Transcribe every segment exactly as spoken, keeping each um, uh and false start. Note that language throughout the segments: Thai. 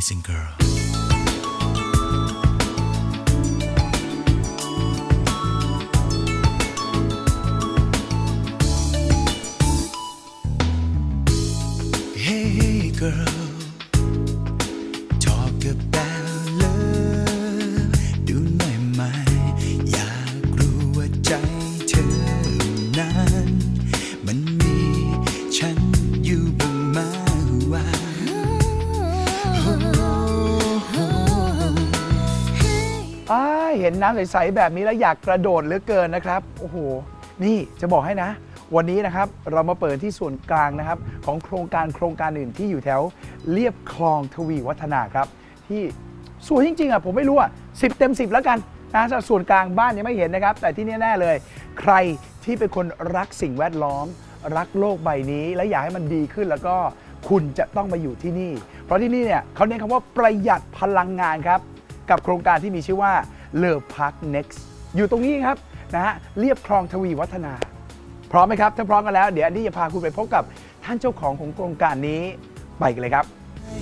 Amazing Girl Hey girl talk about love ดูหน่อยไหมอยากรู้ว่าใจเธอนั้นมันมีฉันอยู่บ้างไหมว่าเห็นน้ำใสๆแบบนี้แล้วอยากกระโดดเหลือเกินนะครับโอ้โหนี่จะบอกให้นะวันนี้นะครับเรามาเปิดที่ส่วนกลางนะครับของโครงการโครงการอื่นที่อยู่แถวเลียบคลองทวีวัฒนาครับที่สวยจริงๆอ่ะผมไม่รู้อ่ะสิบเต็มสิบแล้วกันนะส่วนกลางบ้านยังไม่เห็นนะครับแต่ที่แน่ๆเลยใครที่เป็นคนรักสิ่งแวดล้อมรักโลกใบนี้และอยากให้มันดีขึ้นแล้วก็คุณจะต้องมาอยู่ที่นี่เพราะที่นี่เนี่ยเขาเน้นคำว่าประหยัดพลังงานครับกับโครงการที่มีชื่อว่าเลอพาร์คเน็กซ์อยู่ตรงนี้ครับนะฮะเลียบคลองทวีวัฒนาพร้อมไหมครับถ้าพร้อมกันแล้วเดี๋ยวอันนี้จะพาคุณไปพบกับท่านเจ้าของของโครงการนี้ไปกันเลยครับ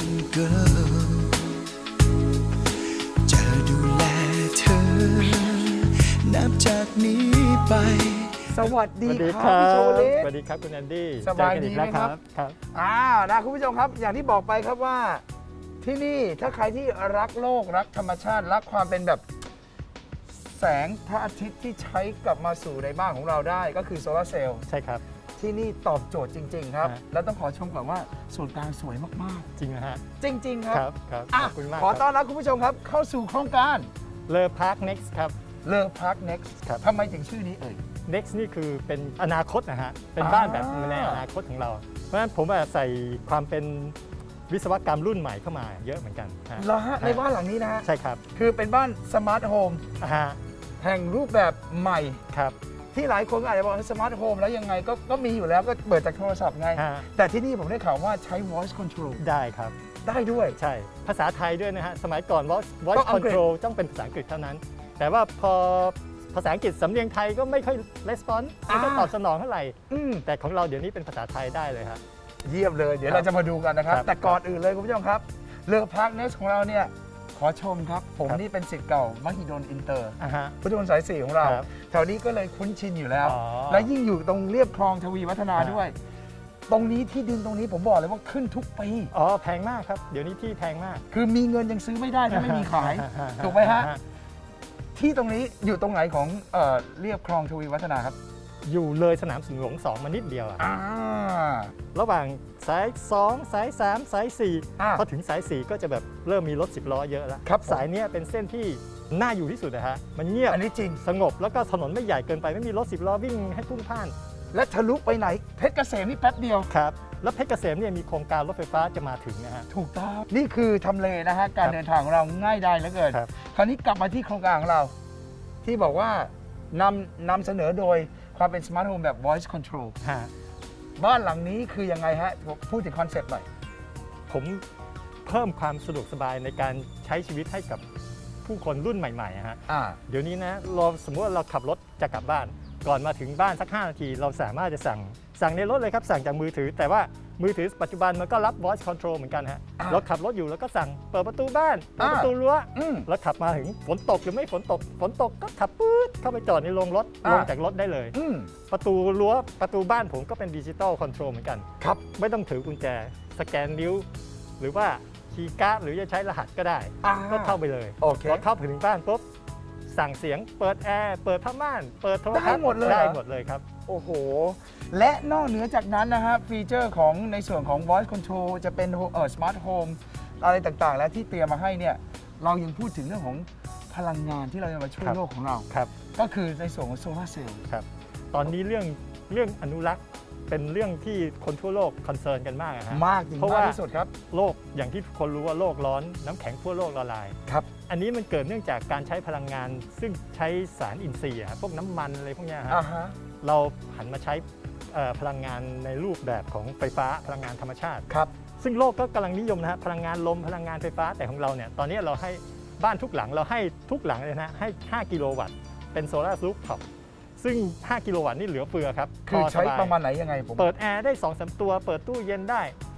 จะดูแลเธอนับจากนี้ไปสวัสดีครับพี่โชเล่สวัสดีครับคุณแอนดี้สบายดีไหมครับครับอ้าวนะคุณผู้ชมครับอย่างที่บอกไปครับว่าที่นี่ถ้าใครที่รักโลกรักธรรมชาติรักความเป็นแบบแสงพระอาทิตย์ที่ใช้กลับมาสู่ในบ้านของเราได้ก็คือโซลาร์เซลล์ใช่ครับที่นี่ตอบโจทย์จริงๆครับแล้วต้องขอชมก่อนว่าส่วนกลางสวยมากๆจริงนะฮะจริงๆครับครับขอบคุณมากขอต้อนรับคุณผู้ชมครับเข้าสู่โครงการเลอพาร์คเน็กซ์ครับเลอพาร์คเน็กซ์ทำไมถึงชื่อนี้เอ่ย Next นี่คือเป็นอนาคตนะฮะเป็นบ้านแบบในอนาคตของเราเพราะฉะนั้นผมใส่ความเป็นวิศวกรรมรุ่นใหม่เข้ามาเยอะเหมือนกันเหรอฮะในบ้านหลังนี้นะฮะใช่ครับคือเป็นบ้านสมาร์ทโฮมแห่งรูปแบบใหม่ครับที่หลายคนอาจจะบอกสมาร์ทโฮมแล้วยังไงก็ก็มีอยู่แล้วก็เปิดจากโทรศัพท์ไงแต่ที่นี่ผมได้ข่าวว่าใช้ voice control ได้ครับได้ด้วยใช่ภาษาไทยด้วยนะฮะสมัยก่อน voice voice control ต้องเป็นภาษาอังกฤษเท่านั้นแต่ว่าพอภาษาอังกฤษสำเนียงไทยก็ไม่ค่อย response ไม่ค่อยตอบสนองเท่าไหร่แต่ของเราเดี๋ยวนี้เป็นภาษาไทยได้เลยครับเยี่ยมเลยเดี๋ยวเราจะมาดูกันนะครับแต่ก่อนอื่นเลยคุณผู้ชมครับเลอพาร์คเน็กซ์ของเราเนี่ยขอชมครับผมนี่เป็นศิษย์เก่ามหิดลอินเตอร์พุทธมณฑลสายสี่ของเราแถวนี้ก็เลยคุ้นชินอยู่แล้วและยิ่งอยู่ตรงเรียบคลองทวีวัฒนาด้วยตรงนี้ที่ดินตรงนี้ผมบอกเลยว่าขึ้นทุกปีอ๋อแพงมากครับเดี๋ยวนี้ที่แพงมากคือมีเงินยังซื้อไม่ได้ถ้าไม่มีขายถูกไหมฮะที่ตรงนี้อยู่ตรงไหนของเรียบคลองทวีวัฒนาครับอยู่เลยสนามสุนหลวงสองมานิดเดียวระหว่างสายสองสายสามสายสี่พอถึงสายสี่ก็จะแบบเริ่มมีรถสิบล้อเยอะแล้วครับสายนี้เป็นเส้นที่น่าอยู่ที่สุดนะฮะมันเงียบอันนี้จริงสงบแล้วก็ถนนไม่ใหญ่เกินไปไม่มีรถสิบล้อวิ่งให้พุ่งพ่านและทะลุไปไหนเพชรเกษมนี่แป๊บเดียวครับแล้วเพชรเกษมเนี่ยมีโครงการรถไฟฟ้าจะมาถึงนะฮะถูกต้องนี่คือทำเลนะฮะการเดินทางของเราง่ายดายเหลือเกินคราวนี้กลับมาที่โครงการของเราที่บอกว่านำนำเสนอโดยความเป็นสมาร์ทโฮมแบบ voice control บ้านหลังนี้คือยังไงฮะพูดถึงคอนเซ็ปต์หน่อยผมเพิ่มความสะดวกสบายในการใช้ชีวิตให้กับผู้คนรุ่นใหม่ๆฮะเดี๋ยวนี้นะเราสมมติว่าเราขับรถจะกลับบ้านก่อนมาถึงบ้านสักห้านาทีเราสามารถจะสั่งสั่งในรถเลยครับสั่งจากมือถือแต่ว่ามือถือปัจจุบันมันก็รับ voice control เหมือนกันฮะเราขับรถอยู่แล้วก็สั่งเปิดประตูบ้านเปิดประตูรั้วแล้วขับมาถึงฝนตกหรือไม่ฝนตกฝนตกก็ขับปื๊ดเข้าไปจอดในโรงรถลงจากรถได้เลยประตูรั้วประตูบ้านผมก็เป็นดิจิตอลคอนโทรลเหมือนกันครับไม่ต้องถือกุญแจสแกนนิ้วหรือว่าคีย์การ์ดหรือจะใช้รหัสก็ได้ก็เข้าไปเลยพอเข้าถึงบ้านปุ๊บสั่งเสียงเปิดแอร์เปิดผ้าม่านเปิดโทรทัศน์ได้หมดเลยได้หมดเลยครับโอ้โหและนอกเหนือจากนั้นนะฮะฟีเจอร์ของในส่วนของ voice control จะเป็นเอ่อ smart home อะไรต่างๆแล้วที่เตรียมมาให้เนี่ยเรายังพูดถึงเรื่องของพลังงานที่เราจะมาช่วยโลกของเราครับก็คือในส่วนของโซลาร์เซลล์ครับตอนนี้เรื่องเรื่องอนุรักษ์เป็นเรื่องที่คนทั่วโลกคอนเซิร์นกันมากนะฮะมากจริงมากที่สุดครับโลกอย่างที่คนรู้ว่าโลกร้อนน้ำแข็งทั่วโลกละลายครับอันนี้มันเกิดเนื่องจากการใช้พลังงานซึ่งใช้สารอินทรีย์พวกน้ำมันอะไรพวกนี้ฮะเราหันมาใช้พลังงานในรูปแบบของไฟฟ้าพลังงานธรรมชาติครับซึ่งโลกก็กำลังนิยมนะฮะพลังงานลมพลังงานไฟฟ้าแต่ของเราเนี่ยตอนนี้เราให้บ้านทุกหลังเราให้ทุกหลังเลยนะให้ห้ากิโลวัตต์เป็นโซลาร์รูฟท็อปซึ่งห้ากิโลวัตต์นี่เหลือเฟือครับคือใช้ประมาณไหนยังไงผมเปิดแอร์ได้ สองถึงสาม ตัวเปิดตู้เย็นได้ไฟ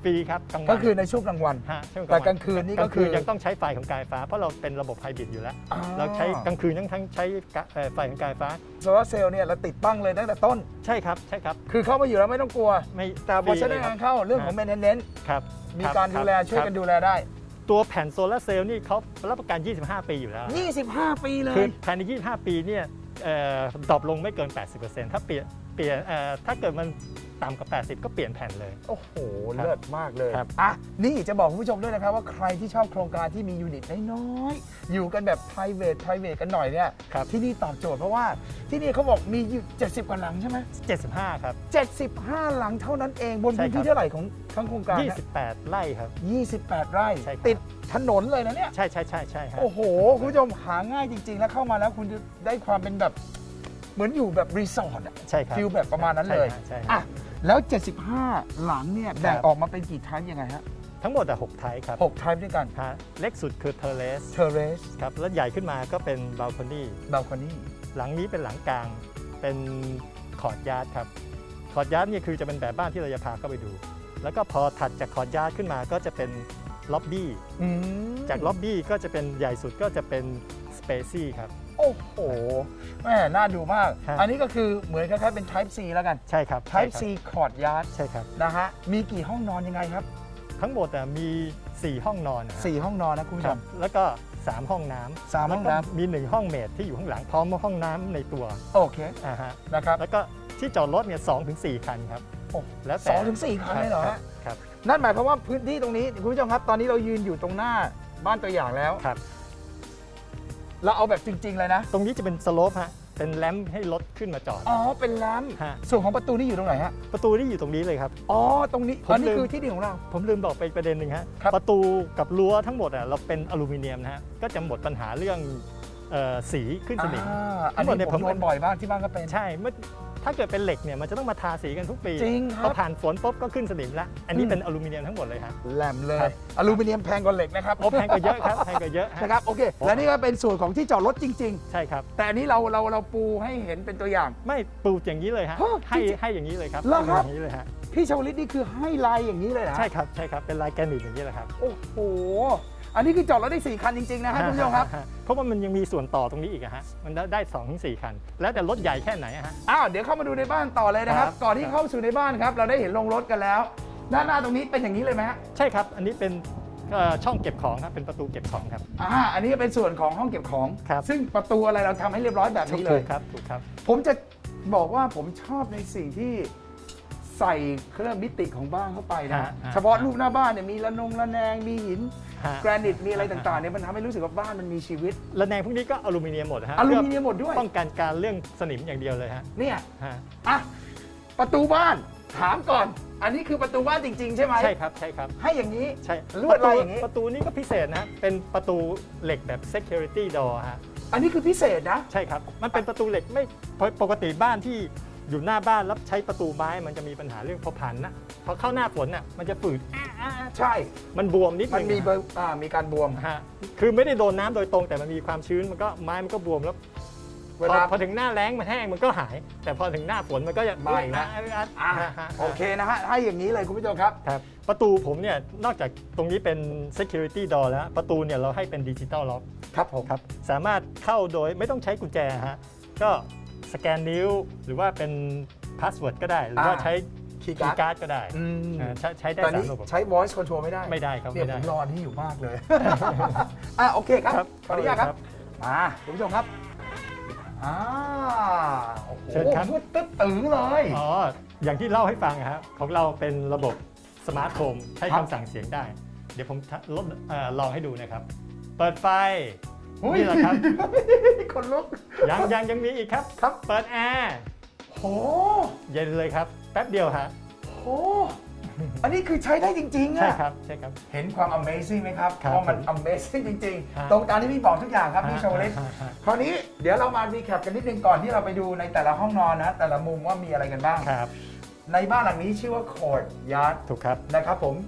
ฟรีครับกลางวันก็คือในช่วงกลางวันฮะช่วงแต่กลางคืนนี่ก็คือยังต้องใช้ไฟของการไฟฟ้าเพราะเราเป็นระบบไฮบริดอยู่แล้วอ๋อเราใช้กลางคืนทั้งทั้งใช้เอ่อไฟของการไฟฟ้าโซลาร์เซลล์เนี่ยเราติดตั้งเลยตั้งแต่ต้นใช่ครับใช่ครับคือเข้ามาอยู่แล้วไม่ต้องกลัวไม่แต่พอใช้งานเข้าเรื่องของ maintenance ครับมีคบการดูแลคบช่วยกันดูแลได้ตัวแผ่นโซลาร์เซลล์นี่เขารับประกัน ยี่สิบห้า ปีอยู่แล้วยี่สิบห้า ปีเลคือย ภายใน ยี่สิบห้า ปีเนี่ยเอ่อดรอปลงไม่เกิน แปดสิบเปอร์เซ็นต์ ถ้าเปลี่ยนเปลี่ยนเอ่อถ้าเกิดมันต่ำกว่า แปดสิบ ก็เปลี่ยนแผ่นเลยโอ้โห เลิศมากเลยครับอ่ะนี่จะบอกคุณผู้ชมด้วยนะครับว่าใครที่ชอบโครงการที่มียูนิตน้อยๆอยู่กันแบบ private private กันหน่อยเนี่ยครับที่นี่ตอบโจทย์เพราะว่าที่นี่เขาบอกมีอยู่เจ็ดสิบกว่าหลังใช่ไหมเจ็ดสิบห้า ครับเจ็ดสิบห้า หลังเท่านั้นเองบนใช่พื้นครับที่เท่าไหร่ของทั้งโครงการยี่สิบแปด ไร่ครับยี่สิบแปด ไร่ใช่ครับติดถนนเลยนะเนี่ยใช่ใช่ใช่ใช่ฮะโอ้โห คุณผู้ชมหาง่ายจริง ๆ แล้วเข้ามาแล้วคุณจะได้ความเป็นแบบเหมือนอยู่แบบรีสอร์ทอะใช่ครับฟิลแบบประมาณนั้นเลยใช่ฮะใช่ฮะอ่ะแล้ว เจ็ดสิบห้า หลังเนี่ยแบ่งครับออกมาเป็นกี่ไทป์ยังไงฮะทั้งหมดอะหกไทป์ครับหกไทป์ด้วยกันฮะเล็กสุดคือเทอร์เรส Terrace ครับแล้วใหญ่ขึ้นมาก็เป็นบ a ลคอนี่ Balcony หลังนี้เป็นหลังกลางเป็นคอร์ดยาร์ดครับคอร์ดยาร์ดเนี่ยคือจะเป็นแบบบ้านที่เราจะพาเข้าไปดู แล้วก็พอถัดจากคอร์ดยาร์ดขึ้นมาก็จะเป็นล็อบบี้อืมจากล็อบบี้ก็จะเป็นใหญ่สุดก็จะเป็นสเปซี่ครับโอ้โหแม่น่าดูมากครับอันนี้ก็คือเหมือนคล้ายๆเป็น Type C แล้วกันใช่ครับ Type ใช่ C ครับ Courtyard ใช่ครับนะฮะมีกี่ห้องนอนยังไงครับทั้งหมดอะมี สี่ ห้องนอนนะฮะสี่ห้องนอนนะคุณผู้คชรับมแล้วก็ สาม ห้องน้ำสามห้องน้ำแล้วก็มีหนึ่งห้องเมดที่อยู่ข้างหลังพร้อมห้องน้ำในตัวโอเคอ่าฮะนะครับแล้วก็ที่จอดรถเนี่ยสองถึงสี่คันครับโอ้แล้วสแต่องถึงสี่คันเลยเหรอคฮะบครับนั่นหมายความว่าพื้นที่ตรงนี้คุณผู้ชมครับตอนนี้เรายืนอยู่ตรงหน้าบ้านตัวอย่างแล้วครับเราเอาแบบจริง ๆ เลยนะตรงนี้จะเป็นสโลปฮะเป็นแลมป์ให้รถขึ้นมาจอดอ๋อ เป็นแลมป์ฮะส่วนของประตูนี่อยู่ตรงไหนฮะประตูนี่อยู่ตรงนี้เลยครับอ๋อ ตรงนี้ผมอันนี้ลืมคือที่ดินของเราผมลืมบอกไปประเด็นหนึ่งฮะครับประตูกับรั้วทั้งหมดอ่ะเราเป็นอลูมิเนียมนะฮะก็จะหมดปัญหาเรื่องเอ่อสีขึ้นสนิมอ่าอันทั้งหมดเนี่นี้ยผมผมโดนบ่อยบ้างที่บ้านก็เป็นใช่เมื่อถ้าเกิดเป็นเหล็กเนี่ยมันจะต้องมาทาสีกันทุกปีจริงครับพอผ่านฝนปุ๊บก็ขึ้นสนิมละอันนี้อืมเป็นอลูมิเนียมทั้งหมดเลยฮะแหลมเลครัยบอลูมิเนียมแพงกว่าเหล็กนะครับโอ้แพงกว่าเยอะครับแพงกว่าเยอะฮะนะครับ โอเค และนี่ก็เป็นส่วนของที่จอดรถจริงใช่ครับๆ แต่อันนี้เราเราเราปูให้เห็นเป็นตัวอย่างไม่ปลูกอย่างนี้เลยฮะฮะให้จริงๆให้อย่างนี้เลยครับเหรอครับให้อย่างนี้เลยฮะพี่ชาวลิตนี่คือให้ลายอย่างนี้เลยนะใช่ครับใช่ครับเป็นลายแกรนิตอย่างนี้แหละครับโอ้โห อันนี้คือจอดรถได้สี่คันจริง ๆ นะฮะคุณผู้ชมครับเพราะว่ามันยังมีส่วนต่อตรงนี้อีกอะฮะมันได้สองถึงสี่คัน แล้วแต่รถใหญ่แค่ไหนอะฮะอ้าว เดี๋ยวเข้ามาดูในบ้านต่อเลยนะครับครับก่อนที่เข้าสู่ในบ้านครับ เราได้เห็นโรงรถกันแล้ว ด้านหน้าตรงนี้เป็นอย่างนี้เลยไหมฮะใช่ครับอันนี้เป็นเอ่อช่องเก็บของครับเป็นประตูเก็บของครับอ่า อันนี้เป็นส่วนของห้องเก็บของครับซึ่งประตูอะไรเราทำให้เรียบร้อยแบบนี้เลถูยกครับถูกครับผมจะบอกว่าผมชอบในสิ่งที่ใส่เครื่องมิติของบ้านเข้าไปนะฮะฮะเฉพาะรูปหน้าบ้านเนี่ยมีระนงระแนง มีหินฮะแกรนิต มีอะไรต่างๆเนี่ยมันทำให้รู้สึกว่าบ้านมันมีชีวิตระแนงพวกนี้ก็อลูมิเนียมหมดฮะอลูมิเนียมหมดด้วยป้องกันการเรื่องสนิมอย่างเดียวเลยฮะเนี่ยฮะอ่ะ ประตูบ้าน ถามก่อน อันนี้คือประตูบ้านจริง ๆ ใช่ไหมใช่ครับใช่ครับให้อย่างนี้ใช่ลวดลายอย่างนี้ประตูนี้ก็พิเศษนะเป็นประตูเหล็กแบบ security door ฮะอันนี้คือพิเศษนะใช่ครับมันเป็นประตูเหล็กไม่ปกติบ้านที่อยู่หน้าบ้านแล้วใช้ประตูไม้มันจะมีปัญหาเรื่องพอผ่านนะพอเข้าหน้าฝนน่ะมันจะฝืดใช่มันบวมนิดมันนึงมีเบอร์อ่ามีการบวมฮะคือไม่ได้โดนน้ำโดยตรงแต่มันมีความชื้นมันก็ไม้มันก็บวมแล้วเวพอลาพอถึงหน้าแล้งมันแห้งมันก็หาย แต่พอถึงหน้าฝนมันก็ยังมาอีกแล้วอ่ะอ่ะฮะฮะโอเคนะฮะ ให้อย่างนี้เลยคุณผู้ชมครับครับประตูผมเนี่ยนอกจากตรงนี้เป็น security door แล้วประตูเนี่ยเราให้เป็นดิจิตอลล็อกครับผมครับสามารถเข้าโดยไม่ต้องใช้กุญแจฮะก็สแกนนิ้วหรือว่าเป็นพาสเวิร์ดก็ได้ หรือว่าอ่าใช้คีย์คีการ์ดย์การ์ดก็ได้อืมอ่าใช้ใช้ได้ตอนสานี้มระบบใช้ voice control ไม่ได้ไม่ได้ครับเนี่ยไม่ผได้มรออันนี้อยู่มากเลย อ่ะโอเคครับครับขออนุญาตครับ มาคุณผู้ชมครับอ่าโอ้โหเชิญครับมืดตึ๊ดตึงเลยอ๋ออย่างที่เล่าให้ฟังอะครับของเราเป็นระบบสมาร์ทโฮมใช้ครับคำสั่งเสียงได้ เดี๋ยวผมลดเอ่อลองให้ดูนะครับ เปิดไฟอุ๊ยนี่แหละครับคนลุกยังยังยังมีอีกครับครับเปิดแอร์โหเย็นเลยครับแป๊บเดียวฮะโห อันนี้คือใช้ได้จริงๆใช่อะครับใช่ครับเห็นความ amazing ไหมครับครับเพราะมันผม amazing จริงฮะๆ ตรงตามที่พี่บอกทุกอย่างครับพี่ฮะชาวลิตฮะฮะคราวนี้เดี๋ยวเรามารีแคปกันนิดนึงก่อนที่เราไปดูในแต่ละห้องนอนนะ แต่ละมุมว่ามีอะไรกันบ้างครับในบ้านหลังนี้ชื่อว่า Courtyard ถูกครับนะครับผม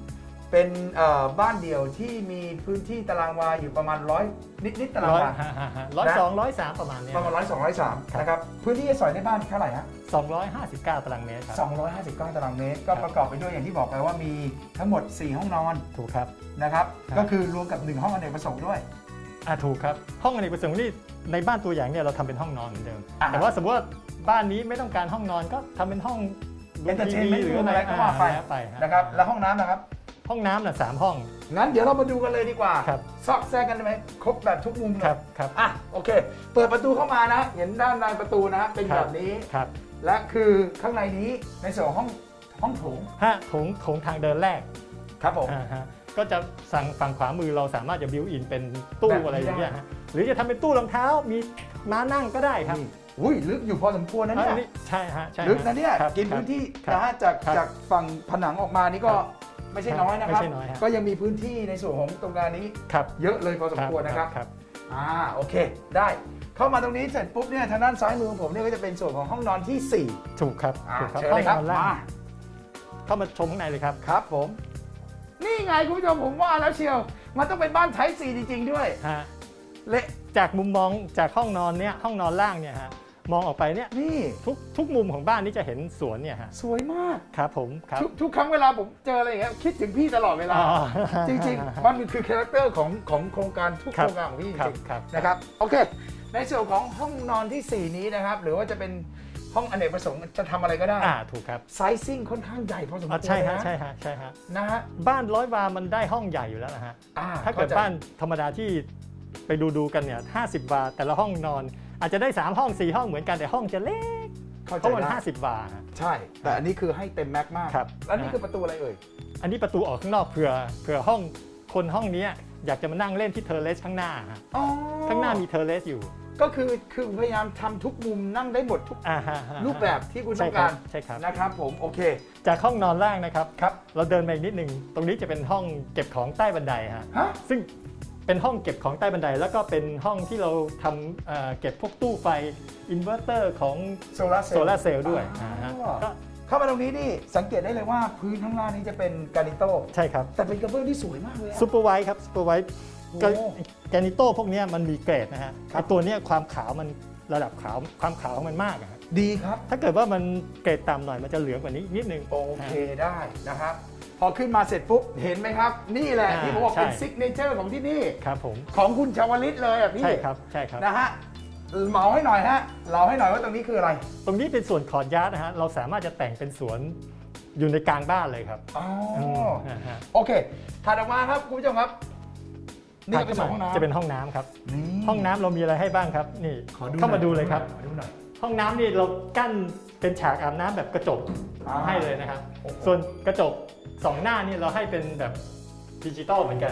เป็นบ้านเดี่ยวที่มีพื้นที่ตารางวาอยู่ประมาณร้อยนิดนิดตารางวาร้อยสองร้อยสามประมาณนี้ประมาณร้อยสองร้อยสามนะครับพื้นที่สอยในบ้านเท่าไหร่ฮะสองร้อยห้าสิบเก้าตารางเมตรครับสองร้อยห้าสิบเก้าตารางเมตรก็ประกอบไปด้วยอย่างที่บอกไปว่ามีทั้งหมดสี่ห้องนอนถูกครับนะครับก็คือรวมกับหนึ่งห้องอเนกประสงค์ด้วยอ่าถูกครับห้องอเนกประสงค์นี่ในบ้านตัวอย่างเนี่ยเราทำเป็นห้องนอนเหมือนเดิมแต่ว่าสมมติว่าบ้านนี้ไม่ต้องการห้องนอนก็ทำเป็นห้องเอนเตอร์เทนเมนต์หรืออะไรก็ว่าไปนะครับแล้วห้องน้ำนะครับห้องน้ำน่ะสามห้องงั้นเดี๋ยวเรามาดูกันเลยดีกว่าซอกแซกกันได้ไหมครบแบบทุกมุมเลยครับครับอ่ะโอเคเปิดประตูเข้ามานะเห็นด้านในประตูนะเป็นแบบนี้ครับและคือข้างในนี้ในส่วนห้องห้องโถงฮะโถงโถงทางเดินแรกครับผมก็จะสั่งฝั่งขวามือเราสามารถจะบิวอินเป็นตู้อะไรอย่างเงี้ยฮะหรือจะทำเป็นตู้รองเท้ามีม้านั่งก็ได้ครับอุ้ยลึกอยู่พอสมควรนะเนี่ยใช่ฮะใช่ลึกนะเนี่ยกินพื้นที่นะฮะจากจากฝั่งผนังออกมานี่ก็ไม่ใช่น้อยนะครับก็ยังมีพื้นที่ในส่วนของตรงกลางนี้เยอะเลยพอสมควรนะครับอ่าโอเคได้เข้ามาตรงนี้เสร็จปุ๊บเนี่ยทางด้านซ้ายมือของผมเนี่ยก็จะเป็นส่วนของห้องนอนที่สี่ถูกครับถูกครับห้องนอนล่างเข้ามาชมข้างในเลยครับครับผมนี่ไงคุณผู้ชมผมว่าแล้วเชียวมันต้องเป็นบ้านไทป์ซีจริงๆด้วยฮะเละจากมุมมองจากห้องนอนเนี่ยห้องนอนล่างเนี่ยฮะมองออกไปเนี่ยนี่ทุกทุกมุมของบ้านนี้จะเห็นสวนเนี่ยฮะสวยมากครับผมครับทุกครั้งเวลาผมเจออะไรอย่างเงี้ยคิดถึงพี่ตลอดเวลาจริงๆมันคือคาแรคเตอร์ของของโครงการทุกโครงการของพี่จริงๆนะครับโอเคในส่วนของห้องนอนที่สี่นี้นะครับหรือว่าจะเป็นห้องอเนกประสงค์จะทำอะไรก็ได้อ่าถูกครับไซซิ่งค่อนข้างใหญ่พอสมควรใช่ฮะใช่ฮะใช่ฮะนะฮะบ้านร้อยวามันได้ห้องใหญ่อยู่แล้วนะฮะถ้าเกิดบ้านธรรมดาที่ไปดูดูกันเนี่ยห้าสิบวาแต่ละห้องนอนอาจจะได้สามห้องสี่ห้องเหมือนกันแต่ห้องจะเล็กเพราะมันห้าสิบวาใช่แต่อันนี้คือให้เต็มแม็กมากครับแล้วนี่คือประตูอะไรเอ่ยอันนี้ประตูออกข้างนอกเผื่อเผื่อห้องคนห้องนี้อยากจะมานั่งเล่นที่เทอร์เลสข้างหน้าข้างหน้ามีเทอร์เลสอยู่ก็คือคือพยายามทำทุกมุมนั่งได้หมดทุกรูปแบบที่คุณต้องการใช่ครับนะครับผมโอเคจากห้องนอนล่างนะครับครับเราเดินไปอีกนิดนึงตรงนี้จะเป็นห้องเก็บของใต้บันไดฮะซึ่งเป็นห้องเก็บของใต้บันไดแล้วก็เป็นห้องที่เราทำเก็บพวกตู้ไฟอินเวอร์เตอร์ของโซลาร์เซลล์ด้วยก็เข้ามาตรงนี้นี่สังเกตได้เลยว่าพื้นข้างล่างนี้จะเป็นกานิโต้ใช่ครับแต่เป็นกระเบื้องที่สวยมากเลยซูเปอร์ไวท์ครับซูเปอร์ไวท์แกนิโต้พวกนี้มันมีเกรดนะฮะตัวนี้ความขาวมันระดับขาวความขาวของมันมากดีครับถ้าเกิดว่ามันเกรดต่ำหน่อยมันจะเหลืองกว่านี้นิดนึงโอเคได้นะครับพอขึ้นมาเสร็จปุ๊บเห็นไหมครับนี่แหละที่ผมบอกเป็นซิกเนเจอร์ของที่นี่ครับผมของคุณชาวลิตเลยอ่ะพี่ใช่ครับใช่ครับนะฮะเหมาให้หน่อยฮะเราให้หน่อยว่าตรงนี้คืออะไรตรงนี้เป็นส่วนคอร์ทยาร์ดนะฮะเราสามารถจะแต่งเป็นสวนอยู่ในกลางบ้านเลยครับอ๋อโอเคถัดออกมาครับคุณผู้ชมครับนี่เป็นห้องน้ำจะเป็นห้องน้ำครับห้องน้ำเรามีอะไรให้บ้างครับนี่เข้ามาดูเลยครับห้องน้ำนี่เรากั้นเป็นฉากอาบน้ำแบบกระจกให้เลยนะครับส่วนกระจกสองหน้านี่เราให้เป็นแบบดิจิตอลเหมือนกัน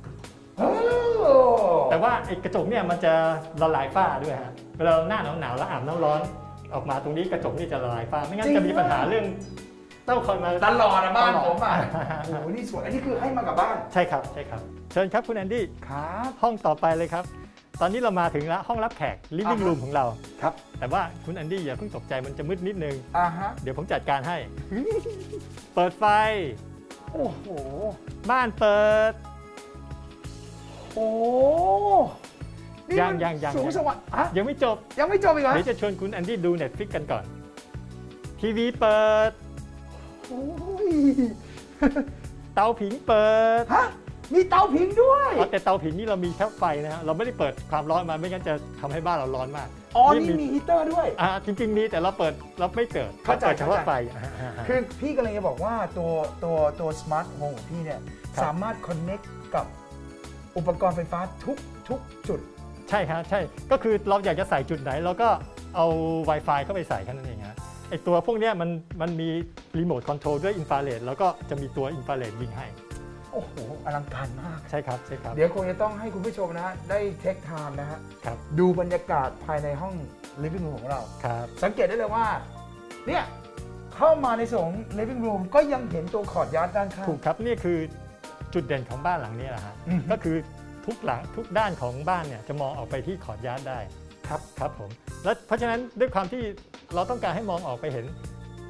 แต่ว่าไอ้กระจกเนี่ยมันจะละลายฝ้าด้วยฮะเวลาหน้าหนาวๆแล้วอาบน้ำร้อนออกมาตรงนี้กระจกนี่จะละลายฝ้าไม่งั้นจะมีปัญหาเรื่องเต้าคอยมาตลอดนะบ้านผมอ่ะโอ้โหนี่สวยอันนี้คือให้มากับบ้านใช่ครับใช่ครับเชิญครับคุณแอนดี้ครับห้องต่อไปเลยครับตอนนี้เรามาถึงแล้วห้องรับแขก living room ของเราครับแต่ว่าคุณแอนดี้อย่าเพิ่งตกใจมันจะมืดนิดนึงอ่าฮะเดี๋ยวผมจัดการให้เปิดไฟโอ้โหบ้านเปิดโอ้ยังยังยังสูงสวัสดิ์ยังไม่จบยังไม่จบอีกเหรอเดี๋ยวจะชวนคุณแอนดี้ดู Netflix กันก่อนทีวีเปิดโอ้ยเตาผิงเปิดฮะมีเตาผิงด้วยแต่เตาผิงนี่เรามีแค่ไฟนะฮะเราไม่ได้เปิดความร้อนมาไม่งั้นจะทำให้บ้านเราร้อนมากอ๋อนี่มีฮีเตอร์ด้วยอ่าจริงๆมีแต่เราเปิดเราไม่เปิดเข้าใจเฉพาะไฟคือพี่กำลังจะบอกว่าตัวตัวตัวสมาร์ทโฮมของพี่เนี่ยสามารถคอนเน็กกับอุปกรณ์ไฟฟ้าทุกทุกจุดใช่ครับใช่ก็คือเราอยากจะใส่จุดไหนเราก็เอา Wi-Fi เข้าไปใส่แค่นั้นเองฮะไอตัวพวกนี้มันมันมีรีโมทคอนโทรลด้วยอินฟราเรดแล้วก็จะมีตัวอินฟราเรดยิงให้โอ้โหอลังการมากใช่ครับใช่ครับเดี๋ยวคงจะต้องให้คุณผู้ชมนะฮะได้เทคไทม์นะฮะดูบรรยากาศภายในห้อง living room ของเราครับสังเกตได้เลยว่าเนี่ยเข้ามาในส่วน living room ก็ยังเห็นตัวคอร์ทยาร์ดด้านข้างถูกครับนี่คือจุดเด่นของบ้านหลังนี้แหละฮะก็คือทุกหลังทุกด้านของบ้านเนี่ยจะมองออกไปที่คอร์ทยาร์ดได้ครับครับผมและเพราะฉะนั้นด้วยความที่เราต้องการให้มองออกไปเห็น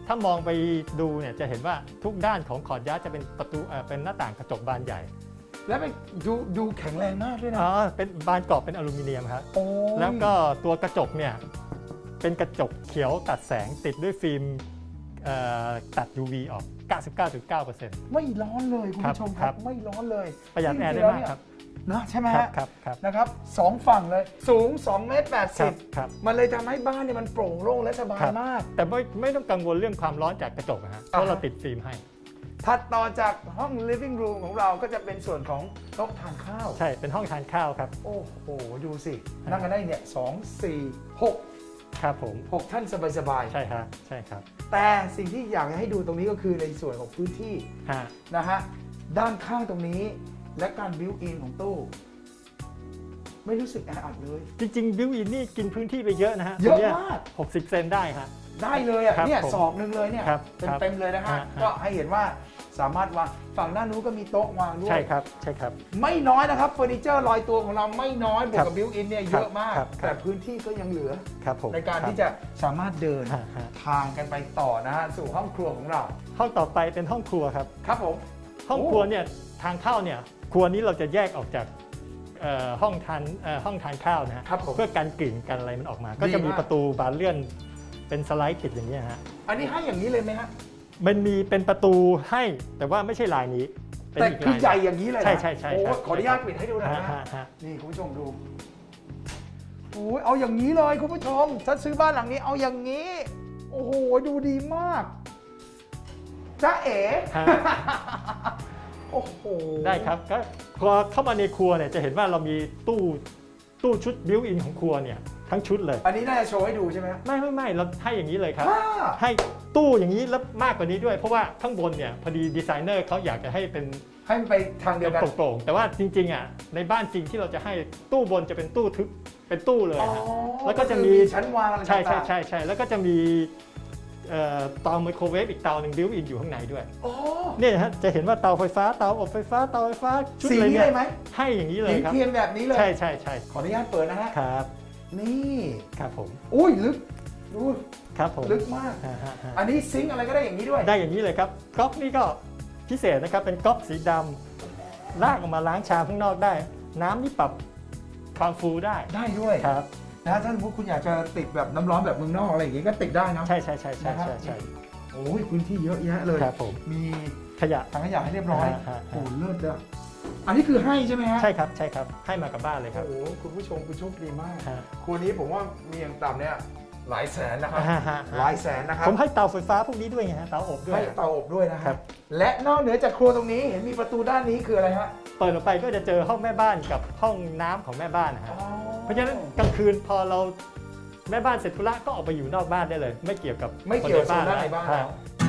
ถ้ามองไปดูเนี่ยจะเห็นว่าทุกด้านของคอร์ดยาร์ดจะเป็นประตูเป็นหน้าต่างกระจกบานใหญ่แล้วเป็นดูดูแข็งแรงมากด้วยนะอ๋อเป็นบานกรอบเป็นอลูมิเนียมครับแล้วก็ตัวกระจกเนี่ยเป็นกระจกเขียวตัดแสงติดด้วยฟิล์มตัด ยู วี ออก เก้าสิบเก้าจุดเก้าเปอร์เซ็นต์ไม่ร้อนเลยคุณผู้ชมครับไม่ร้อนเลยประหยัดแอร์ได้มากครับนะใช่ไหมครับครับนะครับสองฝั่งเลยสูงสองเมตรแปดสิบมันเลยทำให้บ้านเนี่ยมันโปร่งโล่งและสบายมากแต่ไม่ไม่ต้องกังวลเรื่องความร้อนจากกระจกนะฮะเพราะเราติดฟิล์มให้ถัดต่อจากห้อง living room ของเราก็จะเป็นส่วนของโต๊ะทานข้าวใช่เป็นห้องทานข้าวครับโอ้โหดูสินั่งกันได้เนี่ยสองสี่หกครับผมหกท่านสบายๆใช่ครับใช่ครับแต่สิ่งที่อยากให้ดูตรงนี้ก็คือในส่วนของพื้นที่นะฮะด้านข้างตรงนี้และการบิวอินของตู้ไม่รู้สึกแออัดเลยจริงๆบิวอินนี่กินพื้นที่ไปเยอะนะฮะเยอะมากหกสิบเซนได้ฮะได้เลยอ่ะเนี่ยศอกหนึ่งเลยเนี่ยเต็มๆเลยนะฮะก็ให้เห็นว่าสามารถวางฝั่งด้านนู้นก็มีโต๊ะวางด้วยใช่ครับใช่ครับไม่น้อยนะครับเฟอร์นิเจอร์ลอยตัวของเราไม่น้อยบวกกับบิวอินเนี่ยเยอะมากแต่พื้นที่ก็ยังเหลือในการที่จะสามารถเดินทางกันไปต่อนะฮะสู่ห้องครัวของเราห้องต่อไปเป็นห้องครัวครับครับผมห้องครัวเนี่ยทางเข้าเนี่ยครัวนี้เราจะแยกออกจากห้องทานห้องทานข้าวนะเพื่อการกลิ่นกันอะไรมันออกมาก็จะมีประตูบานเลื่อนเป็นสไลด์ติดอย่างนี้ฮะอันนี้ให้อย่างนี้เลยไหมฮะมันมีเป็นประตูให้แต่ว่าไม่ใช่ลายนี้แต่คือใหญ่อย่างนี้เลยใช่ใช่ใช่ขออนุญาตปิดให้ดูนะฮะนี่คุณผู้ชมดูโอ้ยเอาอย่างนี้เลยคุณผู้ชมถ้าซื้อบ้านหลังนี้เอาอย่างนี้โอ้โหดูดีมากจ๊ะเอ๋โอ้โหได้ครับก็พอเข้ามาในครัวเนี่ยจะเห็นว่าเรามีตู้ตู้ชุดบิวอินของครัวเนี่ยทั้งชุดเลยอันนี้น่าจะโชว์ให้ดูใช่ไหมไม่ไม่ไม่เราให้อย่างนี้เลยครับให้ตู้อย่างนี้แล้วมากกว่านี้ด้วยเพราะว่าข้างบนเนี่ยพอดีดีไซเนอร์เขาอยากจะให้เป็นให้ไปทางเดียวกันโปร่งๆแต่ว่าจริงๆอ่ะในบ้านจริงที่เราจะให้ตู้บนจะเป็นตู้ทึบเป็นตู้เลยฮะแล้วก็จะมีชั้นวางอะไรใช่ใช่ใช่ใช่แล้วก็จะมีเตาไมโครเวฟอีกเตาหนึ่งบิวอินอยู่ข้างในด้วยเนี่ยฮะจะเห็นว่าเตาไฟฟ้าเตาอบไฟฟ้าเตาไฟฟ้าชุดอะไรเนี่ยให้อย่างนี้เลยครับเทียนแบบนี้เลยใช่ใช่ใช่ขออนุญาตเปิดนะฮะครับนี่ครับผมอุ้ยลึกดูครับผมลึกมากอันนี้ซิงค์อะไรก็ได้อย่างนี้ด้วยได้อย่างนี้เลยครับก๊อกนี่ก็พิเศษนะครับเป็นก๊อกสีดำลากออกมาล้างชามข้างนอกได้น้ำนี่ปรับความฟูได้ได้ด้วยครับนะถ้าสมมติคุณอยากจะติดแบบน้ำร้อนแบบเมืองนอกอะไรอย่างงี้ก็ติดได้นะใช่ใช่ใช่ใช่ใช่โอ้ยพื้นที่เยอะแยะเลยครับผมมีขยะถังขยะให้เรียบร้อยโอ้เลิศเลยอันนี้คือให้ใช่ไหมฮะใช่ครับใช่ครับให้มากับบ้านเลยครับโอ้คุณผู้ชมคุณโชคดีมากครัวนี้ผมว่ามีอย่างต่ำเนี่ยหลายแสนนะครับหลายแสนนะครับผมให้เตาไฟฟ้าพวกนี้ด้วยไงฮะเตาอบด้วยให้เตาอบด้วยนะครับและนอกเหนือจากครัวตรงนี้เห็นมีประตูด้านนี้คืออะไรฮะเปิดออกไปก็จะเจอห้องแม่บ้านกับห้องน้ำของแม่บ้านนะฮะเพราะฉะนั้นกลางคืนพอเราแม่บ้านเสร็จธุระก็ออกไปอยู่นอกบ้านได้เลยไม่เกี่ยวกับไม่เกี่ยวกับบ้านในบ้าน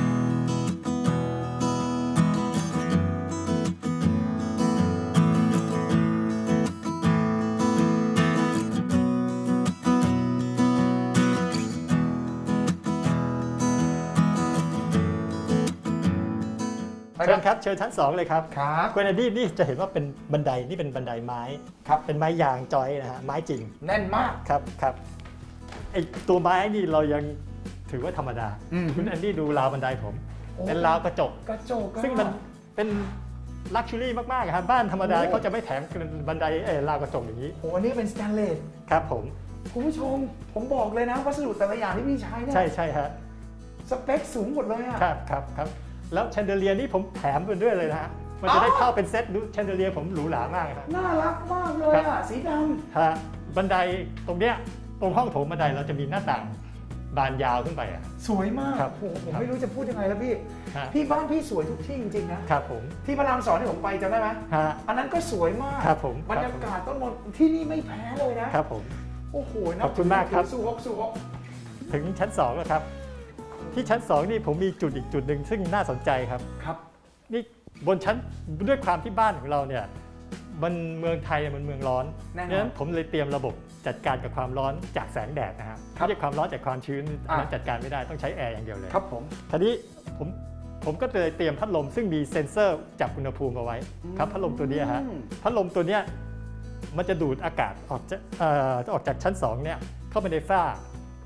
เชิญครับเชิญชั้นสองเลยครับครับคุณแอนดี้นี่จะเห็นว่าเป็นบันไดนี่เป็นบันไดไม้ครับเป็นไม้ยางจอยนะฮะไม้จริงแน่นมากครับครับไอตัวไม้นี่เรายังถือว่าธรรมดาคุณแอนดี้ดูราวบันไดผมเป็นราวกระจกกระจกซึ่งมันเป็นลักชัวรี่มากๆครับบ้านธรรมดาเขาจะไม่แถมบันไดเออราวกระจกอย่างนี้โอ้อันนี้เป็นสแตนเลสครับผมคุณผู้ชมผมบอกเลยนะวัสดุแต่ละอย่างที่พี่ใช้เนี่ยใช่ใช่ฮะสเปคสูงหมดเลยอะครับครับครับแล้วแชนเดอเลียร์นี่ผมแถมไปด้วยเลยนะฮะมันจะได้เข้าเป็นเซตดูแชนเดอเลียร์ผมหรูหรามากครับน่ารักมากเลยอ่ะสีดำฮะบันไดตรงเนี้ยตรงห้องโถงบันไดเราจะมีหน้าต่างบานยาวขึ้นไปอ่ะสวยมากโอ้โหผมไม่รู้จะพูดยังไงแล้วพี่พี่บ้านพี่สวยทุกที่จริงๆนะครับผมที่พระรามสองที่ผมไปจำได้ไหมอันนั้นก็สวยมากครับผมบรรยากาศต้นมนที่นี่ไม่แพ้เลยนะครับผมโอ้โหขอบคุณมากครับสู้ฮกสู้ฮกถึงชั้นสองแล้วครับที่ชั้นสองนี่ผมมีจุดอีกจุดหนึ่งซึ่งน่าสนใจครับครับนี่บนชั้นด้วยความที่บ้านของเราเนี่ยมันเมืองไทยมันเมืองร้อนดังนั้นผมเลยเตรียมระบบจัดการกับความร้อนจากแสงแดดนะครับไม่ใช่ความร้อนจากความชื้นนั้นจัดการไม่ได้ต้องใช้แอร์อย่างเดียวเลยครับผมทีนี้ผมผมก็เลยเตรียมพัดลมซึ่งมีเซ็นเซอร์จับอุณหภูมิเอาไว้ครับพัดลมตัวนี้ฮะพัดลมตัวนี้มันจะดูดอากาศออกจากออกจากชั้นสองเนี่ยเข้าไปในฝ้า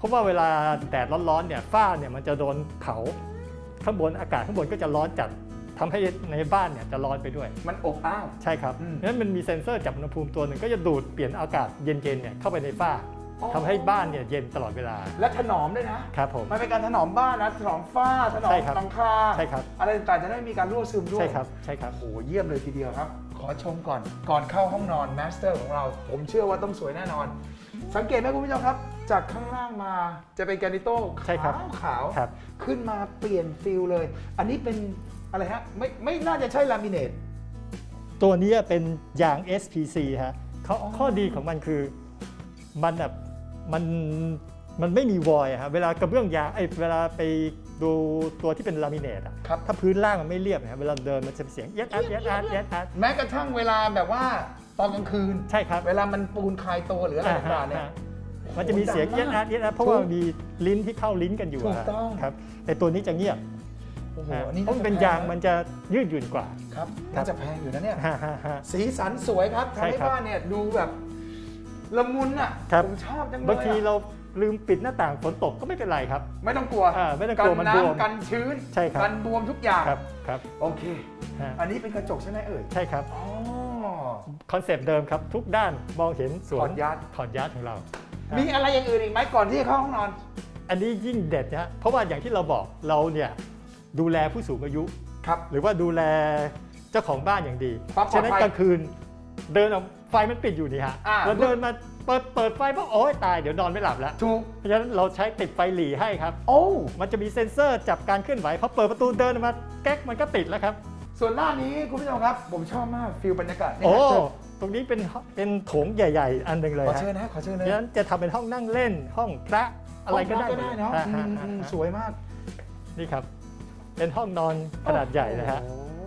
เพราะว่าเวลาแดดร้อนๆเนี่ยฝ้าเนี่ยมันจะโดนเผาข้างบนอากาศข้างบนก็จะร้อนจัดทำให้ในบ้านเนี่ยจะร้อนไปด้วยมันอบอ้าวใช่ครับนั้นมันมีเซ็นเซอร์จับอุณหภูมิตัวหนึ่งก็จะดูดเปลี่ยนอากาศเย็นๆเนี่ยเข้าไปในฝ้าทำให้บ้านเนี่ยเย็นตลอดเวลาและถนอมด้วยนะครับผมมันเป็นการถนอมบ้านนะถนอมฝ้าถนอมหลังคาใช่ครับอะไรต่างๆจะได้มีการรั่วซึมด้วยใช่ครับใช่ครับโอ้เยี่ยมเลยทีเดียวครับขอชมก่อนก่อนเข้าห้องนอนมาสเตอร์ของเราผมเชื่อว่าต้องสวยแน่นอนสังเกตไหมคุณผู้ชมครับจากข้างล่างมาจะเป็นแกรนิโต้ขาวขาวขึ้นมาเปลี่ยนฟิลเลยอันนี้เป็นอะไรฮะไม่ไม่น่าจะใช่ลามิเนตตัวนี้เป็นยาง เอส พี ซี ฮะข้อข้อดีของมันคือมันแบบมันมันไม่มีวอยครับเวลากระเบื้องยางไอ้เวลาไปดูตัวที่เป็นลามิเนตอ่ะถ้าพื้นล่างมันไม่เรียบนะเวลาเดินมันจะเสียงเอี๊ยดอัดเอี๊ยดอัดเอี๊ยดอัดแม้กระทั่งเวลาแบบว่าตอนกลางคืนใช่ครับเวลามันปูนคลายตัวหรืออะไรต่างๆเนี่ยมันจะมีเสียงเอี๊ยดอัดเอี๊ยดอัดเพราะว่ามีลิ้นที่เข้าลิ้นกันอยู่ครับแต่ตัวนี้จะเงียบโอ้โหเพราะเป็นยางมันจะยืดหยุ่นกว่าครับน่าจะแพงอยู่นะเนี่ยสีสันสวยครับทำให้บ้านเนี่ยดูแบบละมุนอ่ะผมชอบจังเลยบางทีเราลืมปิดหน้าต่างฝนตกก็ไม่เป็นไรครับไม่ต้องกลัวไม่ต้องกลัวมันบวมกันชื้นใช่ครับกันบวมทุกอย่างครับครับโอเคอันนี้เป็นกระจกใช่ไหมเอ่ยใช่ครับคอนเซปต์เดิมครับทุกด้านมองเห็นสวนถอดยัดถอดยัดของเรามีอะไรอย่างอื่นอีกไหมก่อนที่จะเข้าห้องนอนอันนี้ยิ่งเด็ดนะเพราะว่าอย่างที่เราบอกเราเนี่ยดูแลผู้สูงอายุครับหรือว่าดูแลเจ้าของบ้านอย่างดีฉะนั้นกลางคืนเดินออกไฟมันปิดอยู่นี่ฮะเราเดินมาเปิดเปิดไฟเพราะโอ๊ยตายเดี๋ยวนอนไม่หลับแล้วถูกเพราะฉะนั้นเราใช้ติดไฟหลีให้ครับโอ้มันจะมีเซ็นเซอร์จับการเคลื่อนไหวพอเปิดประตูเดินมาแก๊กมันก็ติดแล้วครับส่วนหน้านี้คุณผู้ชมครับผมชอบมากฟิลบรรยากาศโอ้ตรงนี้เป็นเป็นโถงใหญ่ๆอันหนึ่งเลยขอเชิญนะขอเชิญเลยฉะนั้นจะทำเป็นห้องนั่งเล่นห้องพระอะไรก็ได้เนาะสวยมากนี่ครับเป็นห้องนอนขนาดใหญ่นะฮะ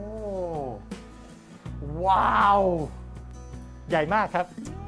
ว้าวใหญ่มากครับ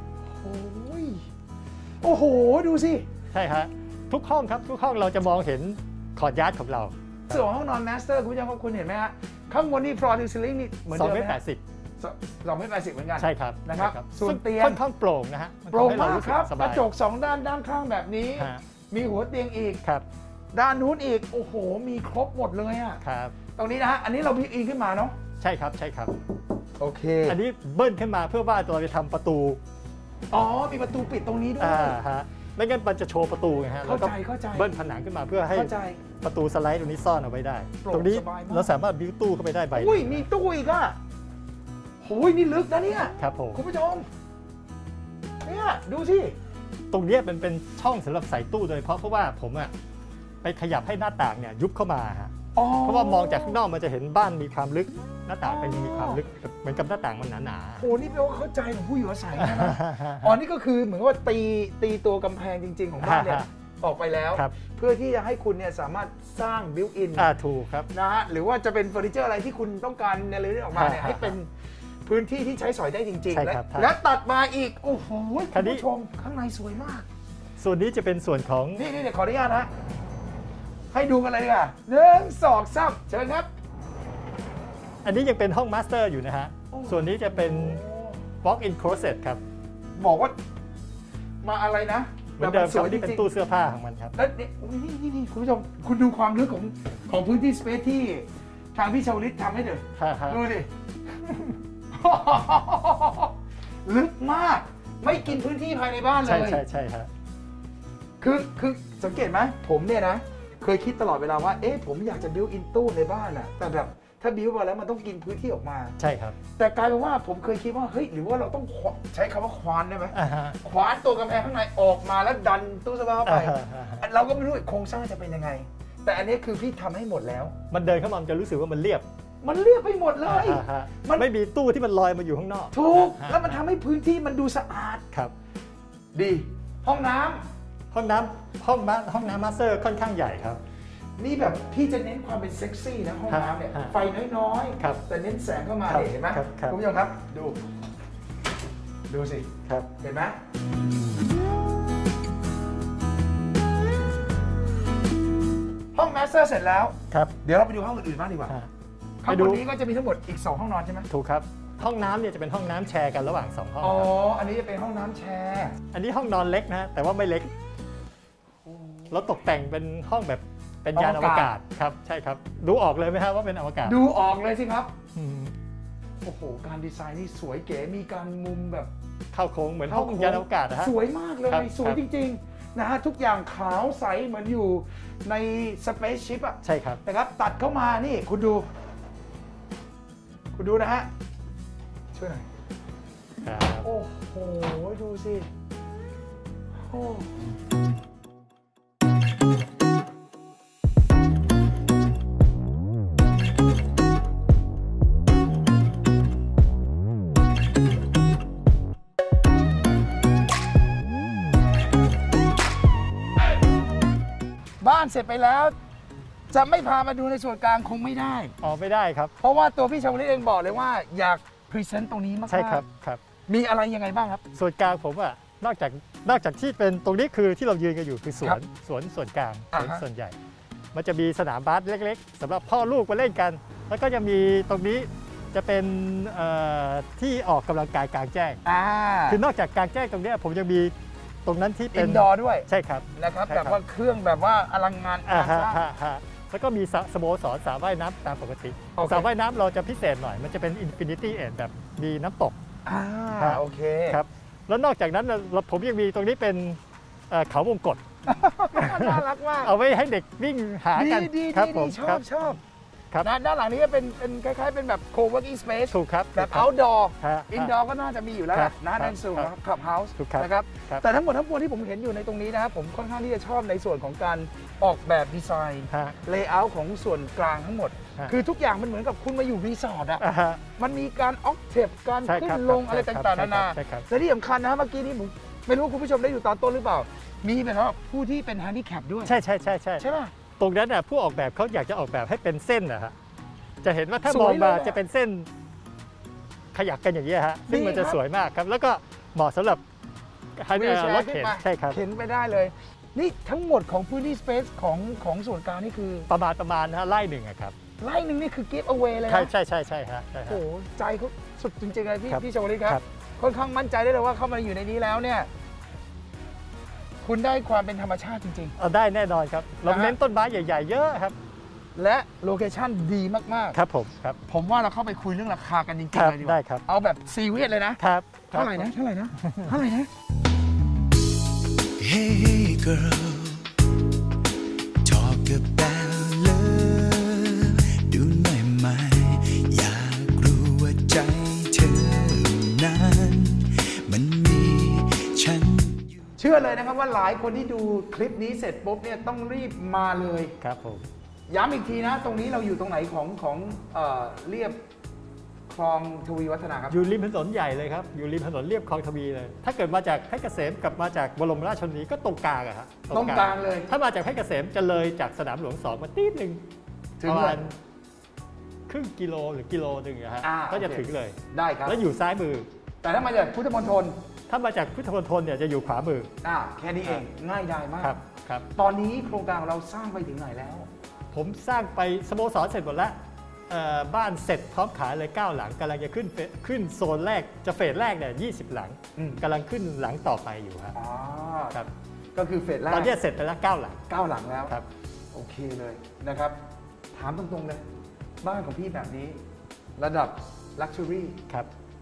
โอ้โหดูสิใช่ฮะทุกห้องครับทุกห้องเราจะมองเห็นคอร์ดยาร์ดของเราส่วนห้องนอนมาสเตอร์คุณผู้ชมคุณเห็นไหมฮะข้างบนนี่ฟลอร์ดิซิลิ่งนี่เหมือนเดิมไหมสองเมตรแปดสิบสองเมตรแปดสิบเหมือนกันใช่ครับนะครับส่วนเตียงค่อนข้างโปร่งนะฮะโปร่งมากครับกระจกสองด้านด้านข้างแบบนี้มีหัวเตียงอีกครับด้านนู้นอีกโอ้โหมีครบหมดเลยอ่ะครับตรงนี้นะฮะอันนี้เราพิกอินขึ้นมาเนาะใช่ครับใช่ครับโอเคอันนี้เบิ้ลขึ้นมาเพื่อว่าตัวจะทำประตูอ๋อมีประตูปิดตรงนี้ด้วยอ่าฮะไม่งั้นมันจะโชว์ประตูไงฮะเข้าใจเข้าใจเบิ้ลผนังขึ้นมาเพื่อให้ประตูสไลด์ตรงนี้ซ่อนเอาไว้ได้ตรงนี้เราสามารถบิ้วตู้เข้าไปได้ใบอุ้ยมีตู้อีกอ่ะโอ้ยนี่ลึกนะเนี่ยครับผมคุณผู้ชมเนี่ยดูสิตรงนี้เป็นเป็นช่องสำหรับใส่ตู้โดยเฉพาะเพราะว่าผมอ่ะไปขยับให้หน้าต่างเนี่ยยุบเข้ามาฮะเพราะว่ามองจากข้างนอกมันจะเห็นบ้านมีความลึกหน้าต่างเป็นมีความลึกเหมือนกับหน้าต่างมันหนาๆโอ้นี่แปลว่าเข้าใจของผู้อยู่อาศัยนะอ๋อนี่ก็คือเหมือนว่าตีตีตัวกำแพงจริงๆของบ้านเนี่ยออกไปแล้วเพื่อที่จะให้คุณเนี่ยสามารถสร้างบิวอินอ่าถูกครับนะฮะหรือว่าจะเป็นเฟอร์นิเจอร์อะไรที่คุณต้องการในเรื่องออกมาเนี่ยให้เป็นพื้นที่ที่ใช้สอยได้จริงๆและและตัดมาอีกโอ้โหคุณผู้ชมข้างในสวยมากส่วนนี้จะเป็นส่วนของนี่นี่ขออนุญาตนะให้ดูกันเลยดีกว่าหนึ่งสองสามเชิญครับอันนี้ยังเป็นห้องมาสเตอร์อยู่นะฮะส่วนนี้จะเป็น walk-in closet ครับบอกว่ามาอะไรนะเหมือนเดิมครับที่เป็นตู้เสื้อผ้าของมันครับแล้วนี่นี่นี่คุณผู้ชมคุณดูความลึกของของพื้นที่สเปซที่ทางพี่ชาวลิตทำให้เถอะดูดิลึกมากไม่กินพื้นที่ภายในบ้านเลยใช่ใช่ใช่ครับคือคือสังเกตไหมผมเนี่ยนะเคยคิดตลอดเวลาว่าเอ๊ะผมอยากจะบิวอินตู้ในบ้านอะแต่แบบถ้าบิวมาแล้วมันต้องกินพื้นที่ออกมาใช่ครับแต่กลายเป็นว่าผมเคยคิดว่าเฮ้ยหรือว่าเราต้องใช้คำว่าควานได้ไหมคว้านตัวกำแพงข้างในออกมาแล้วดันตู้เสื้อผ้าเข้าไปเราก็ไม่รู้โครงสร้างจะเป็นยังไงแต่อันนี้คือพี่ทำให้หมดแล้วมันเดินเข้ามามันจะรู้สึกว่ามันเรียบมันเรียบไปหมดเลยมันไม่มีตู้ที่มันลอยมาอยู่ข้างนอกถูกแล้วมันทำให้พื้นที่มันดูสะอาดครับดีห้องน้ำห้องน้ำห้องมาห้องน้ำมาสเตอร์ค่อนข้างใหญ่ครับนี่แบบพี่จะเน้นความเป็นเซ็กซี่นะห้องน้ำเนี่ยไฟน้อยๆแต่เน้นแสงเข้ามาเห็นไหมคุณผู้ชมครับดูดูสิครับเห็นไหมห้องมาสเตอร์เสร็จแล้วครับเดี๋ยวเราไปดูห้องอื่นๆบ้างดีกว่าข้างบนนี้ก็จะมีทั้งหมดอีกสองห้องนอนใช่ไหมถูกครับห้องน้ำเนี่ยจะเป็นห้องน้ำแชร์กันระหว่างสองห้องอ๋ออันนี้จะเป็นห้องน้ำแชร์อันนี้ห้องนอนเล็กนะแต่ว่าไม่เล็กเราตกแต่งเป็นห้องแบบเป็นยานอวกาศครับใช่ครับดูออกเลยไหมครับว่าเป็นอวกาศดูออกเลยสิครับโอ้โหการดีไซน์นี่สวยเก๋มีการมุมแบบเข้าโค้งเหมือนห้องยานอวกาศนะฮะสวยมากเลยสวยจริงๆนะฮะทุกอย่างขาวใสเหมือนอยู่ในสเปซชิพอ่ะใช่ครับนะครับตัดเข้ามานี่คุณดูคุณดูนะฮะช่วยหน่อยโอ้โหดูสิโอ้บ้านเสร็จไปแล้วจะไม่พามาดูในส่วนกลางคงไม่ได้อ๋อไม่ได้ครับเพราะว่าตัวพี่ชาวลิตเองบอกเลยว่าอยากพรีเซนต์ตรงนี้มากๆใช่ครับครับมีอะไรยังไงบ้างครับส่วนกลางผมอ่ะนอกจากนอกจากที่เป็นตรงนี้คือที่เรายืนกันอยู่คือสวนสวนส่วนกลางสวนส่วนใหญ่มันจะมีสนามบาสเล็กๆสำหรับพ่อลูกมาเล่นกันแล้วก็จะมีตรงนี้จะเป็นที่ออกกำลังกายกลางแจ้งคือนอกจากกลางแจ้งตรงนี้ผมยังมีตรงนั้นที่เป็นอินดอร์ด้วยใช่ครับนะครับแบบว่าเครื่องแบบว่าอลังงานอ่าฮะฮะแล้วก็มีสโมสรสระว่ายน้ำตามปกติสระว่ายน้ำเราจะพิเศษหน่อยมันจะเป็นอินฟินิตี้เอ็นแบบมีน้ำตกอ่าโอเคครับแล้วนอกจากนั้นผมยังมีตรงนี้เป็นเขาวงกตน่ารักมากเอาไว้ให้เด็กวิ่งหากันครับผมชอบชอบด้านหลังนี้ก็เป็นเป็นคล้ายๆเป็นแบบ co-working space ถูกครับแบบ outdoor indoor ก็น่าจะมีอยู่แล้วนะในส่วนของ clubhouse นะครับแต่ทั้งหมดทั้งมวลที่ผมเห็นอยู่ในตรงนี้นะครับผมค่อนข้างที่จะชอบในส่วนของการออกแบบดีไซน์ layout ของส่วนกลางทั้งหมดคือทุกอย่างมันเหมือนกับคุณมาอยู่รีสอร์ทอ่ะมันมีการออกเทปการขึ้นลงอะไรต่างๆนานาและที่สำคัญนะเมื่อกี้นี้ผมไม่รู้คุณผู้ชมได้อยู่ตอนต้นหรือเปล่ามีแบบว่าผู้ที่เป็น handicap ด้วยใช่ใช่ใช่ใช่ใช่ป่ะตรงนั้นน่ะผู้ออกแบบเขาอยากจะออกแบบให้เป็นเส้นนะฮะจะเห็นว่าถ้ามองมาจะเป็นเส้นขยักกันอย่างนี้ฮะซึ่งมันจะสวยมากครับแล้วก็เหมาะสำหรับรถเข็นใช่ครับเข็นไปได้เลยนี่ทั้งหมดของพื้นที่สเปซของของส่วนกลางนี่คือประมาณประมาณนะฮะไร่หนึ่งครับไร่หนึ่งนี่คือ give away เลยนะใช่ใช่ใช่ใช่ฮะโอ้โหใจเขาสุดจริงๆเลยพี่พี่ชวลิตครับค่อนข้างมั่นใจได้เลยว่าเข้ามาอยู่ในนี้แล้วเนี่ยคุณได้ความเป็นธรรมชาติจริงๆเอาได้แน่นอนครับเราเน้นต้นไม้ใหญ่ๆเยอะครับและโลเคชั่นดีมากๆครับผมครับผมว่าเราเข้าไปคุยเรื่องราคากันจริงๆเลยดีกว่าได้ครับเอาแบบซีเรียสเลยนะครับเท่าไหร่นะเท่าไหร่นะเท่าไหร่นะ Hey girl talk about love ดูหน่อยไหมอยากรู้ว่าใจเธอนั้นมันมีฉันเชื่อเลยนะครับว่าหลายคนที่ดูคลิปนี้เสร็จปุ๊บเนี่ยต้องรีบมาเลยครับผมย้ำอีกทีนะตรงนี้เราอยู่ตรงไหนของของเอ่อเรียบคลองทวีวัฒนาครับอยู่ริมถนนใหญ่เลยครับอยู่ริมถนนเรียบคลองทวีเลยถ้าเกิดมาจากเพชรเกษมกับมาจากบรมราชชนนีก็ตรงกลางอะครับตรงกลางเลยถ้ามาจากเพชรเกษมจะเลยจากสนามหลวงสองมาตีหนึ่งประมาณครึ่งกิโลหรือกิโลหนึ่งอะฮะก็จะถึงเลยได้ครับแล้วอยู่ซ้ายมือแต่ถ้ามาจากพุทธมณฑลถ้ามาจากพุทธมณฑลเนี่ยจะอยู่ขวามืออ่าแค่นี้เองง่ายดายมากครับครับตอนนี้โครงการเราสร้างไปถึงไหนแล้วผมสร้างไปสโมสรเสร็จหมดแล้วบ้านเสร็จพร้อมขายเลยเก้าหลังกำลังจะขึ้นขึ้นโซนแรกจะเฟสแรกเนี่ยยี่สิบหลังกำลังขึ้นหลังต่อไปอยู่ครับอ๋อครับก็คือเฟสแรกตอนนี้เสร็จไปแล้วเก้าหลังเก้าหลังแล้วครับโอเคเลยนะครับถามตรงๆเลยบ้านของพี่แบบนี้ระดับ Luxury ครับ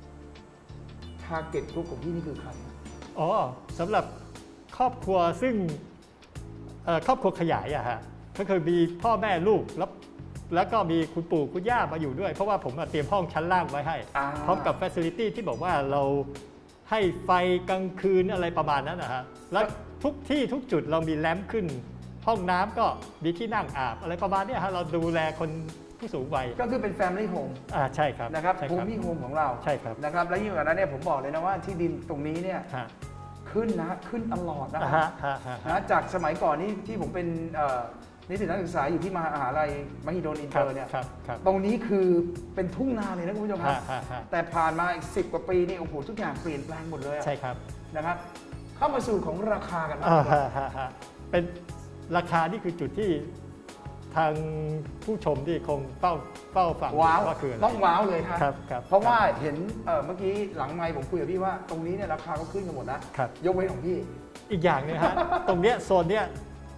Target Group ของพี่นี่คือใครอ๋อสำหรับครอบครัวซึ่งครอบครัวขยายอะฮะก็คือมีพ่อแม่ลูกแล้วแล้วก็มีคุณปู่คุณย่ามาอยู่ด้วยเพราะว่าผมเตรียมห้องชั้นล่างไว้ให้พร้อมกับเฟสิลิตี้ที่บอกว่าเราให้ไฟกลางคืนอะไรประมาณนั้นนะฮะแล้วทุกที่ทุกจุดเรามีแลมป์ขึ้นห้องน้ำก็มีที่นั่งอาบอะไรประมาณนี้ฮะเราดูแลคนผู้สูงวัยก็คือเป็น Family Home อ่าใช่ครับนะครับโฮมมี่โฮมของเราใช่ครับนะครับและยิ่งกว่านั้นเนี่ยผมบอกเลยนะว่าที่ดินตรงนี้เนี่ยขึ้นนะขึ้นตลอดนะครับนะจากสมัยก่อนนี่ที่ผมเป็นนิสิตนักศึกษาอยู่ที่มหาลัยมหิดลอินเตอร์เนี่ยตรงนี้คือเป็นทุ่งนาเลยนะคุณผู้ชมครับแต่ผ่านมาอีกสิบกว่าปีนี่โอ้โหทุกอย่างเปลี่ยนแปลงหมดเลยใช่ครับนะครับเข้ามาสู่ของราคากันเป็นราคานี่คือจุดที่ทางผู้ชมที่คงเฝ้าเฝ้าฟังว่าคือต้องว้าวเลยครับเพราะว่าเห็นเมื่อกี้หลังไมค์ผมคุยกับพี่ว่าตรงนี้เนี่ยราคาก็ขึ้นกันหมดนะยกเว้นของพี่อีกอย่างนึงฮะตรงเนี้ยโซนเนี้ยผ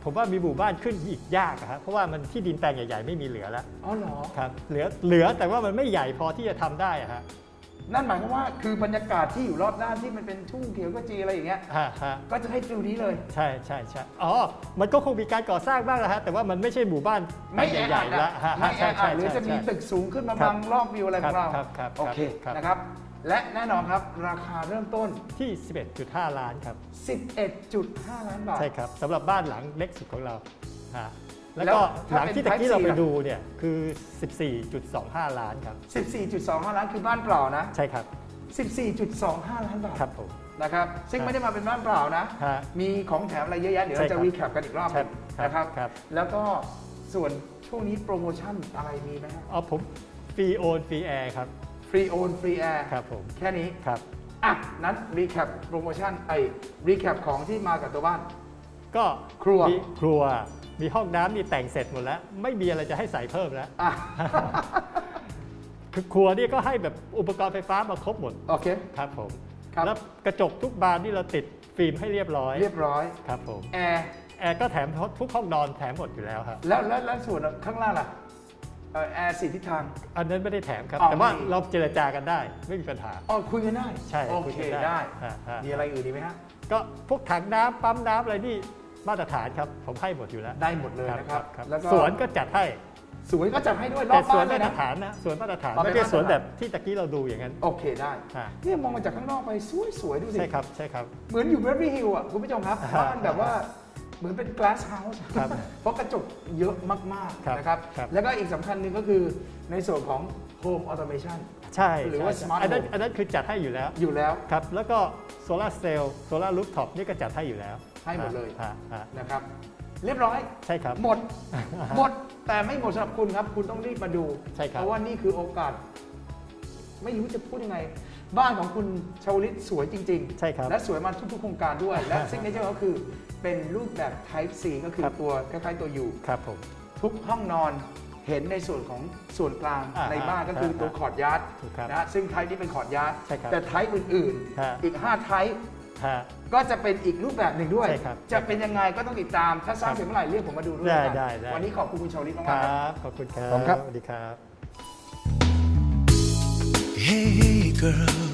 ผมว่ามีหมู่บ้านขึ้นอีกยากครับเพราะว่ามันที่ดินแปลงใหญ่ๆไม่มีเหลือแล้วอ๋อเหรอครับเหลือเหลือแต่ว่ามันไม่ใหญ่พอที่จะทำได้อะฮะนั่นหมายความว่าคือบรรยากาศที่อยู่รอบด้านที่มันเป็นทุ่งเขียวกจีอะไรอย่างเงี้ยก็จะให้ฟิลนี้เลยใช่ใช่ใช่อ๋อมันก็คงมีการก่อสร้างบ้างแล้วฮะแต่ว่ามันไม่ใช่หมู่บ้านไม่ใหญ่ๆแล้วไม่แออัดหรือจะมีตึกสูงขึ้นมาบังรอบวิวอะไรของเราโอเคนะครับและแน่นอนครับราคาเริ่มต้นที่ สิบเอ็ดจุดห้า ล้านครับสิบเอ็ดจุดห้า ล้านบาทใช่ครับสำหรับบ้านหลังเล็กสุดของเราแล้วก็หลังที่ตะกี้เราไปดูเนี่ยคือ สิบสี่จุดสองห้า ล้านครับสิบสี่จุดสองห้า ล้านคือบ้านเปล่านะใช่ครับสิบสี่จุดสองห้า ล้านบาทครับผมนะครับซึ่งไม่ได้มาเป็นบ้านเปล่านะมีของแถมอะไรเยอะแยะเดี๋ยวเราจะรีแคปกันอีกรอบนะครับแล้วก็ส่วนช่วงนี้โปรโมชั่นอะไรมีไหมครับอ๋อผมฟรีโอนฟรีแอร์ครับฟรีโอนฟรีแอร์ครับผมแค่นี้ครับอ่ะนั้นรีแคปโปรโมชั่นไอ้รีแคปของที่มากับตัวบ้านก็ครัวมีครัวมีห้องน้ำนี่แต่งเสร็จหมดแล้วไม่มีอะไรจะให้ใส่เพิ่มแล้วคือครัวนี่ก็ให้แบบอุปกรณ์ไฟฟ้ามาครบหมดโอเคครับผมแล้วกระจกทุกบานนี่เราติดฟิล์มให้เรียบร้อยเรียบร้อยครับผมแอร์แอร์ก็แถมทุกห้องนอนแถมหมดอยู่แล้วครับแล้วแล้วส่วนข้างล่างล่ะแอร์สี่ทิศทางอันนั้นไม่ได้แถมครับแต่ว่าเราเจรจากันได้ไม่มีปัญหาอ๋อคุยกันได้ใช่โอเคได้มีอะไรอื่นดีไหมฮะก็พวกถังน้ำปั๊มน้ำอะไรนี่มาตรฐานครับผมให้หมดอยู่แล้วได้หมดเลยนะครับแล้วสวนก็จัดให้สวนก็จัดให้ด้วยรอบบ้านเลยนะสวนมาตรฐานนะสวนมาตรฐานไม่ใช่สวนแบบที่ตะกี้เราดูอย่างนั้นโอเคได้เนี่ยมองมาจากข้างนอกไปสวยๆดูสิใช่ครับใช่ครับเหมือนอยู่เบเวอร์ลี่ฮิลล์อ่ะคุณผู้ชมครับบ้านแบบว่าเหมือนเป็น glass house เพราะกระจกเยอะมากๆนะครับแล้วก็อีกสำคัญหนึ่งก็คือในส่วนของ home automation ใช่หรือว่า smart home อันนั้นอันนั้นคือจัดให้อยู่แล้วอยู่แล้วครับแล้วก็โซลาร์เซลล์โซลาร์รูฟท็อปนี่ก็จัดให้อยู่แล้วให้หมดเลยนะครับเรียบร้อยใช่ครับหมดหมดแต่ไม่หมดสำหรับคุณครับคุณต้องรีบมาดูใช่ครับเพราะว่านี่คือโอกาสไม่รู้จะพูดยังไงบ้านของคุณชาวลิตสวยจริงๆใช่ครับและสวยมาทุกๆโครงการด้วยและซิกเนเจอร์ก็คือเป็นรูปแบบ Type C ก็คือตัวคล้ายๆตัว U ครับผมทุกห้องนอนเห็นในส่วนของส่วนกลางในบ้านก็คือตัวคอร์ดยาร์ดนะซึ่งไทป์นี้เป็นคอร์ดยาร์ดแต่ไทป์อื่นๆอีกห้าไทป์ก็จะเป็นอีกรูปแบบหนึ่งด้วยจะเป็นยังไงก็ต้องติดตามถ้าสร้างเสร็จเมื่อไหร่เรียกผมมาดูด้วยกันวันนี้ขอบคุณคุณชาวลิตมากครับขอบคุณครับสวัสดีครับ Hey girl